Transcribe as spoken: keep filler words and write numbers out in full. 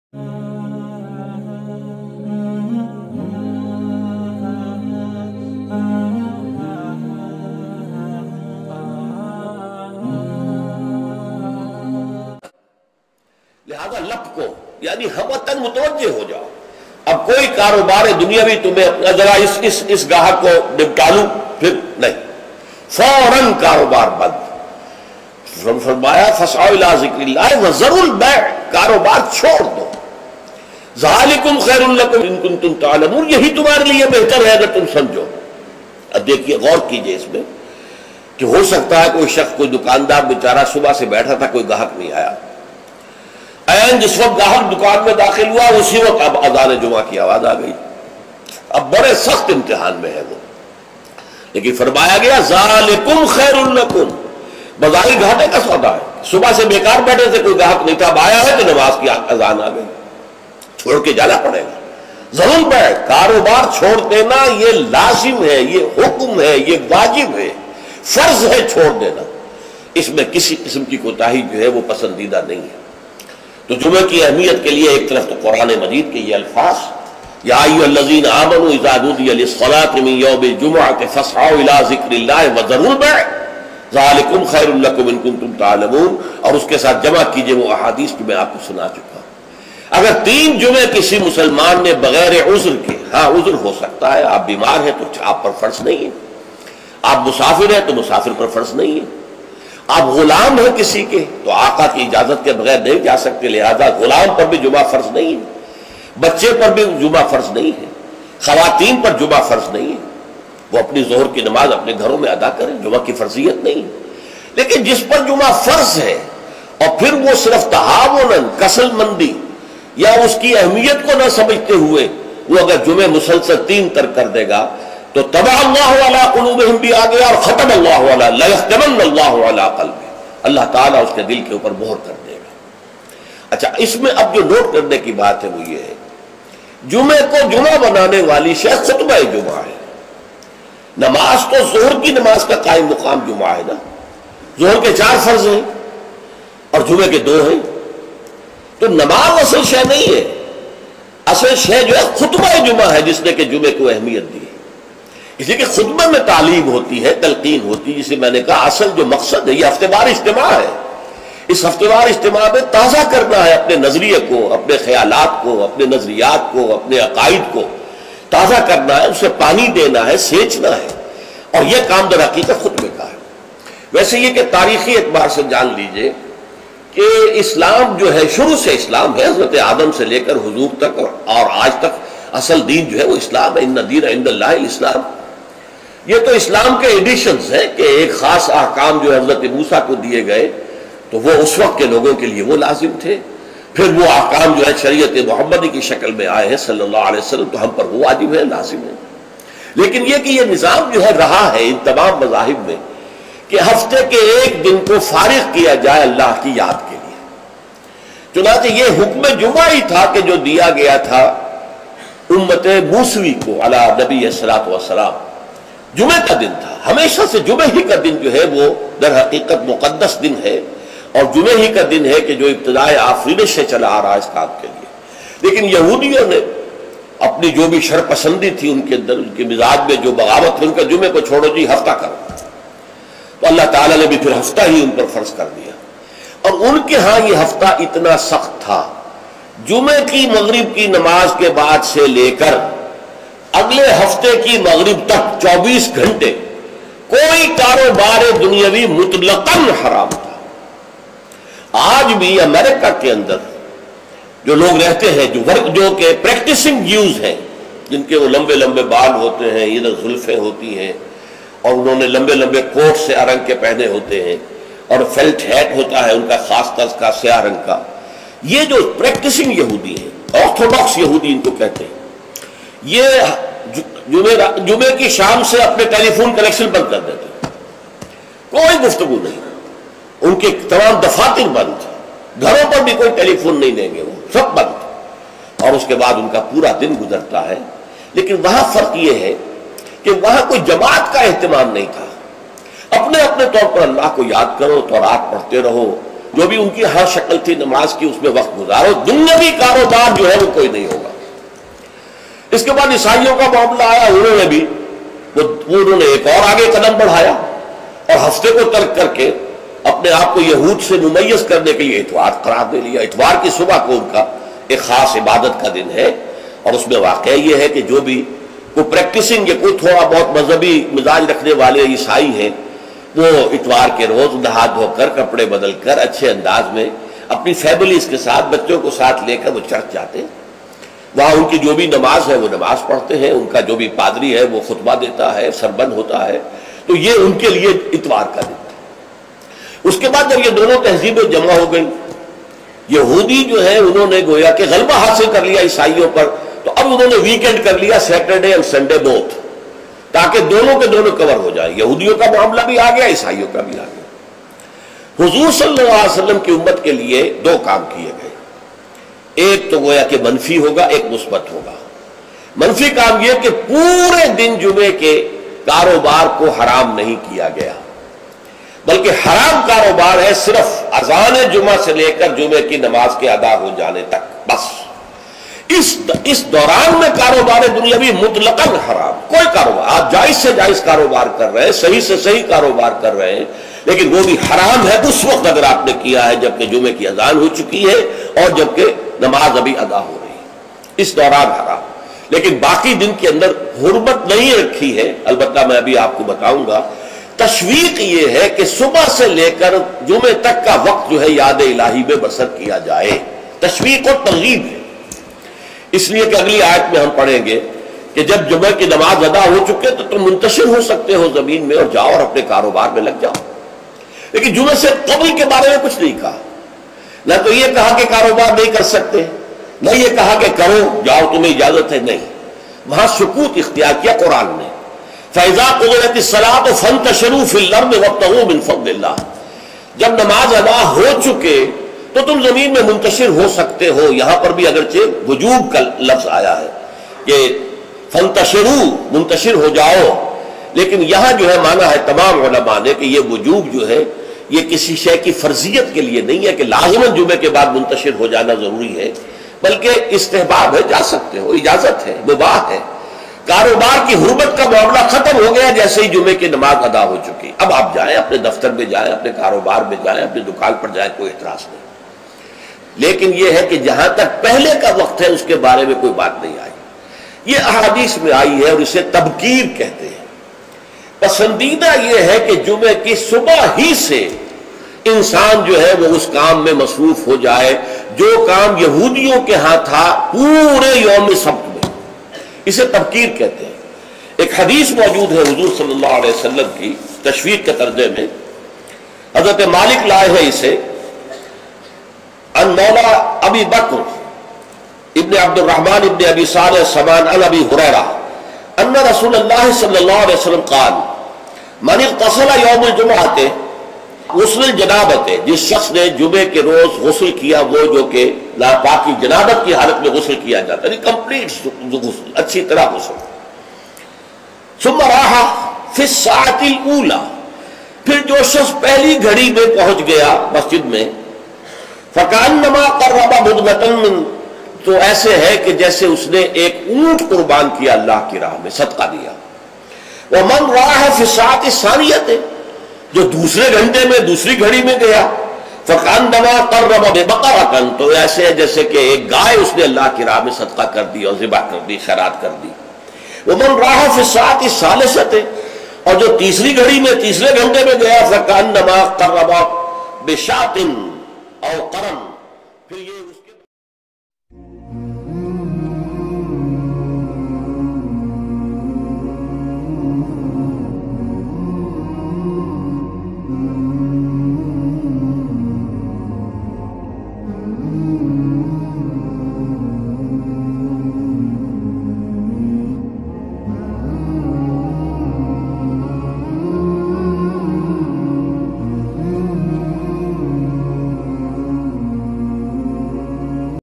لہذا لپ کو یعنی ہمتن متوجہ ہو جاؤ. اب کوئی کاروبار دنیاوی تمہیں ذرا اس اس اس گاہک کو نپٹا لوں پھر نہیں، فوراً کاروبار بند. فرمایا فسعوا الی ذکر اللہ وذروا البیع، کاروبار چھوڑ دو. ذالکم خیر لکم ان کنتم تعلمون، یہی تمہارے لیے بہتر ہے اگر تم سمجھو. اب دیکھیے غور کیجئے اس میں کہ ہو سکتا ہے کوئی شخص، کوئی دکاندار بیچارہ صبح سے بیٹھا تھا، کوئی گاہک نہیں آیا. این جس وقت گاہک دکان میں داخل ہوا اسی وقت اب اذان جمعہ کی آواز آ گئی. اب بڑے سخت امتحان میں ہے وہ، لیکن فرمایا گیا ذالکم خیر لکم، بظاہر گھاٹے کا سودا ہے. صبح سے بیکار بیٹھے تھے، کوئی گاہک نہیں تھا، اب آیا ہے تو نماز کی اذان آ گئی، چھوڑ کے جانا پڑے گا. ضرور بیٹھ، کاروبار چھوڑ دینا یہ لازم ہے، یہ حکم ہے، یہ واجب ہے، فرض ہے چھوڑ دینا. اس میں کسی قسم کی کوتاہی جو ہے وہ پسندیدہ نہیں ہے. تو جمعہ کی اہمیت کے لیے ایک طرف تو قرآن مجید کے یہ الفاظ، یا ایھا الذین آمنوا اذا نودی للصلاۃ من یوم الجمعۃ فاسعوا الی ذکر اللہ وذروا البیع ذالکم خیر لکم ان کنتم تعلمون، اور اس کے ساتھ جمع کیجئے وہ احادیث جو میں آپ کو سنا چکا ہوں. اگر تین جمعے کسی مسلمان نے بغیر عذر کے، ہاں عذر ہو سکتا ہے، آپ بیمار ہیں تو آپ پر فرض نہیں ہے، آپ مسافر ہیں تو مسافر پر فرض نہیں ہے، آپ غلام ہیں کسی کے تو آقا کی اجازت کے بغیر نہیں جا سکتے، لہذا غلام پر بھی جمعہ فرض نہیں ہے، بچے پر بھی جمعہ فرض نہیں ہے، خواتین پر جمعہ فرض نہیں ہے، وہ اپنی ظہر کی نماز اپنے گھروں میں ادا کریں، جمعہ کی فرضیت نہیں ہے. لیکن جس پر جمعہ فرض ہے اور پھر وہ صرف تہاوناً، کسل مندی یا اس کی اہمیت کو نہ سمجھتے ہوئے وہ اگر جمعے مسلسل تین ترک کر دے گا تو طبع اللہ علی قلوبہم بھی آ گیا، اور ختم اللہ علی لیختمن اللہ علی قلبہ، اللہ تعالیٰ اس کے دل کے اوپر مہر کر دے گا. اچھا، اس میں اب جو نوٹ کرنے کی بات ہے وہ یہ ہے، جمعے کو جمعہ بنانے والی شے خطبہ جمعہ ہے. نماز تو ظہر کی نماز کا قائم مقام جمعہ ہے نا، ظہر کے چار فرض ہیں اور جمعے کے دو ہیں، تو نماز اصل شے نہیں ہے، اصل شے جو ہے خطبہ جمعہ ہے جس نے کہ جمعے کو اہمیت دی. اس لیے کہ خطبہ میں تعلیم ہوتی ہے، تلقین ہوتی ہے، جسے میں نے کہا اصل جو مقصد ہے یہ ہفتے وار اجتماع ہے. اس ہفتے وار اجتماع میں تازہ کرنا ہے اپنے نظریے کو، اپنے خیالات کو، اپنے نظریات کو، اپنے عقائد کو تازہ کرنا ہے، اسے پانی دینا ہے، سینچنا ہے، اور یہ کام در حقیقت خطبے کا ہے. ویسے یہ کہ تاریخی اعتبار سے جان لیجئے کہ اسلام جو ہے شروع سے اسلام ہے، حضرت آدم سے لے کر حضور تک اور آج تک اصل دین جو ہے وہ اسلام ہے. ان الدین عند اللہ الاسلام. یہ تو اسلام کے ایڈیشنز ہیں کہ ایک خاص احکام جو حضرت موسیٰ کو دیے گئے تو وہ اس وقت کے لوگوں کے لیے وہ لازم تھے، پھر وہ احکام جو ہے شریعت محمدی کی شکل میں آئے ہیں صلی اللہ علیہ وسلم تو ہم پر وہ واجب ہے، لازم ہے. لیکن یہ کہ یہ نظام جو ہے رہا ہے ان تمام مذاہب میں کہ ہفتے کے ایک دن کو فارغ کیا جائے اللہ کی یاد کے لیے. چنانچہ یہ حکم جمعہ ہی تھا کہ جو دیا گیا تھا امت موسوی کو علی نبی الصلوۃ والسلام، جمعہ کا دن تھا. ہمیشہ سے جمعہ ہی کا دن جو ہے وہ در حقیقت مقدس دن ہے، اور جمعہ ہی کا دن ہے کہ جو ابتدائے آفرینش سے چلا آ رہا ہے اس کام کے لیے. لیکن یہودیوں نے اپنی جو بھی شر پسندی تھی ان کے اندر، ان کے مزاج میں جو بغاوت تھی، ان کا جمعے کو چھوڑو جی ہفتہ کرو، تو اللہ تعالیٰ نے بھی پھر ہفتہ ہی ان پر فرض کر دیا. اور ان کے ہاں یہ ہفتہ اتنا سخت تھا، جمعے کی مغرب کی نماز کے بعد سے لے کر اگلے ہفتے کی مغرب تک چوبیس گھنٹے کوئی کاروبار دنیاوی مطلقاً حرام تھا. آج بھی امریکہ کے اندر جو لوگ رہتے ہیں، جو ورک جو کہ پریکٹسنگ جیوز ہیں، جن کے وہ لمبے لمبے بال ہوتے ہیں، ادھر زلفیں ہوتی ہیں، اور انہوں نے لمبے لمبے کوٹ سیاہ رنگ کے پہنے ہوتے ہیں، اور فیلٹ ہیٹ ہوتا ہے ان کا خاص طرز کا سیاہ رنگ کا. یہ جو پریکٹسنگ یہودی ہیں، آرتھوڈاکس یہودی ان کو کہتے ہیں، یہ جمعے کی شام سے اپنے ٹیلی فون کنیکشن بند کر دیتے ہیں، کوئی گفتگو نہیں، ان کے تمام دفاتر بند، گھروں پر بھی کوئی ٹیلی فون نہیں دیں گے، وہ سب بند، اور اس کے بعد ان کا پورا دن گزرتا ہے. لیکن وہاں فرق یہ ہے کہ وہاں کوئی جماعت کا اہتمام نہیں تھا، اپنے اپنے طور پر اللہ کو یاد کرو، تورات پڑھتے رہو، جو بھی ان کی ہر شکل تھی نماز کی اس میں وقت گزارو، دنیاوی کاروبار جو ہے وہ کوئی نہیں ہوگا۔ اس کے بعد عیسائیوں کا معاملہ آیا، انہوں نے بھی وہ انہوں نے ایک اور آگے قدم بڑھایا اور ہفتے کو ترک کر کے اپنے آپ کو یہود سے ممیز کرنے کے لیے اتوار قرار دے لیا۔ اتوار کی صبح کو ان کا ایک خاص عبادت کا دن ہے، اور اس میں واقعہ یہ ہے کہ جو بھی کوئی پریکٹسنگ یا کوئی تھوڑا بہت مذہبی مزاج رکھنے والے عیسائی ہیں وہ اتوار کے روز نہا دھو کر کپڑے بدل کر اچھے انداز میں اپنی فیملیز کے ساتھ بچوں کو ساتھ لے کر وہ چرچ جاتے ہیں، وہاں ان کی جو بھی نماز ہے وہ نماز پڑھتے ہیں، ان کا جو بھی پادری ہے وہ خطبہ دیتا ہے، سربند ہوتا ہے، تو یہ ان کے لیے اتوار کا دن ہے۔ اس کے بعد جب یہ دونوں تہذیبیں جمع ہو گئی، یہودی جو ہے انہوں نے گویا کہ غلبہ حاصل کر لیا عیسائیوں پر، تو اب انہوں نے ویکینڈ کر لیا، سیٹرڈے اور سنڈے بوتھ، تاکہ دونوں کے دونوں کور ہو جائے، یہودیوں کا معاملہ بھی آ گیا، عیسائیوں کا بھی آ گیا۔ حضور صلی اللہ علیہ وسلم کی امت کے لیے دو کام کیے گئے، ایک تو گویا کہ منفی ہوگا، ایک مثبت ہوگا۔ منفی کام یہ کہ پورے دن جمعے کے کاروبار کو حرام نہیں کیا گیا، بلکہ حرام کاروبار ہے صرف اذان جمعہ سے لے کر جمعے کی نماز کے ادا ہو جانے تک، بس اس اس دوران میں کاروبار دنیاوی مطلقاً حرام، کوئی کاروبار آپ جائز سے جائز کاروبار کر رہے ہیں، صحیح سے صحیح کاروبار کر رہے ہیں، لیکن وہ بھی حرام ہے اس وقت اگر آپ نے کیا ہے جبکہ جمعے کی اذان ہو چکی ہے اور جبکہ نماز ابھی ادا ہو رہی ہے، اس دوران حرام۔ لیکن باقی دن کے اندر حرمت نہیں رکھی ہے، البتہ میں ابھی آپ کو بتاؤں گا۔ تشویق یہ ہے کہ صبح سے لے کر جمعے تک کا وقت جو ہے یاد الہی میں بسر کیا جائے، تشویق اور ترغیب ہے، اس لیے کہ اگلی آیت میں ہم پڑھیں گے کہ جب جمعہ کی نماز ادا ہو چکے تو تم منتشر ہو سکتے ہو زمین میں اور جاؤ اور اپنے کاروبار میں لگ جاؤ۔ لیکن جمعے سے قبل کے بارے میں کچھ نہیں کہا، نہ تو یہ کہا کہ کاروبار نہیں کر سکتے، نہ یہ کہا کہ کرو جاؤ تمہیں اجازت ہے، نہیں، وہاں سکوت اختیار کیا قرآن نے۔ فَإِذَا قُضِيَتِ الصَّلَاةُ فَانتَشِرُوا فِي الْأَرْضِ وَابْتَغُوا مِن فَضْلِ اللَّهِ، جب نماز ادا ہو چکے تو تم زمین میں منتشر ہو سکتے ہو۔ یہاں پر بھی اگرچہ وجوب کا لفظ آیا ہے کہ فَانتَشِرُوا، منتشر ہو جاؤ، لیکن یہاں جو ہے معنی ہے تمام علماء نے کہ یہ وجوب جو ہے یہ کسی شے کی فرضیت کے لیے نہیں ہے کہ لازماً جمعے کے بعد منتشر ہو جانا ضروری ہے، بلکہ استحباب ہے، جا سکتے ہو، اجازت ہے، مباح ہے۔ کاروبار کی حرمت کا معاملہ ختم ہو گیا جیسے ہی جمعے کی نماز ادا ہو چکی، اب آپ جائیں اپنے دفتر میں جائیں، اپنے کاروبار میں جائیں، اپنی دکان پر جائیں، کوئی اعتراض نہیں۔ لیکن یہ ہے کہ جہاں تک پہلے کا وقت ہے اس کے بارے میں کوئی بات نہیں آئی، یہ احادیث میں آئی ہے اور اسے تبکیر کہتے ہیں۔ پسندیدہ یہ ہے کہ جمعے کی صبح ہی سے انسان جو ہے وہ اس کام میں مصروف ہو جائے جو کام یہودیوں کے ہاں تھا پورے یوم سبت میں، اسے تبکیر کہتے ہیں۔ ایک حدیث موجود ہے حضور صلی اللہ علیہ وسلم کی تشویق کے ترجمے میں، حضرت مالک لائے ہے اسے، ان مولا ابی بکر ابن عبد الرحمن ابن ابی صالح سمان عن ابی ہریرہ ان رسول اللہ صلی اللہ علیہ وسلم قال من اغتسل یوم الجمعہ، غسل الجنابت، جس شخص نے جمعے کے روز غسل کیا، وہ جو کہ ناپاکی جنابت کی حالت میں غسل کیا جاتا ہے، کمپلیٹ غسل، اچھی طرح غسل، ثم راح فی الساعۃ الاولی، پھر جو شخص پہلی گھڑی میں پہنچ گیا مسجد میں، فکأنما قرب بدنۃ من، تو ایسے ہے کہ جیسے اس نے ایک اونٹ قربان کیا اللہ کی راہ میں، صدقہ دیا۔ ومن راح فی الساعۃ الثانیۃ، جو دوسرے گھنٹے میں دوسری گھڑی میں گیا، فکأنما قرب بقرۃ، تو ایسے ہے جیسے کہ ایک گائے اس نے اللہ کی راہ میں صدقہ کر دی اور ذبح کر دی، خیرات کر دی۔ ومن راح فی الساعۃ الثالثۃ، اور جو تیسری گھڑی میں تیسرے گھنٹے میں گیا، فکأنما قرب بشاۃ او قرن، پھر یہ